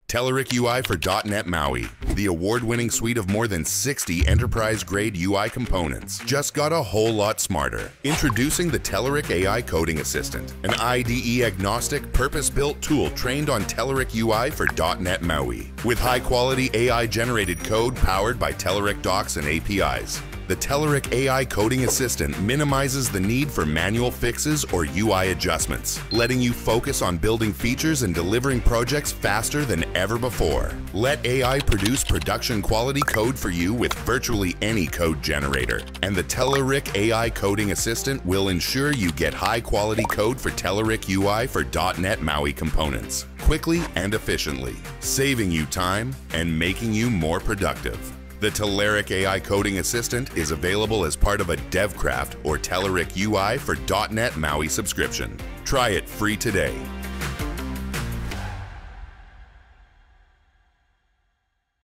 Telerik UI for .NET MAUI, the award-winning suite of more than 60 enterprise-grade UI components, just got a whole lot smarter. Introducing the Telerik AI Coding Assistant, an IDE-agnostic, purpose-built tool trained on Telerik UI for .NET MAUI, with high-quality AI-generated code powered by Telerik Docs and APIs. The Telerik AI Coding Assistant minimizes the need for manual fixes or UI adjustments, letting you focus on building features and delivering projects faster than ever before. Let AI produce production-quality code for you with virtually any code generator, and the Telerik AI Coding Assistant will ensure you get high-quality code for Telerik UI for .NET MAUI components, quickly and efficiently, saving you time and making you more productive. The Telerik AI Coding Assistant is available as part of a DevCraft or Telerik UI for .NET MAUI subscription. Try it free today.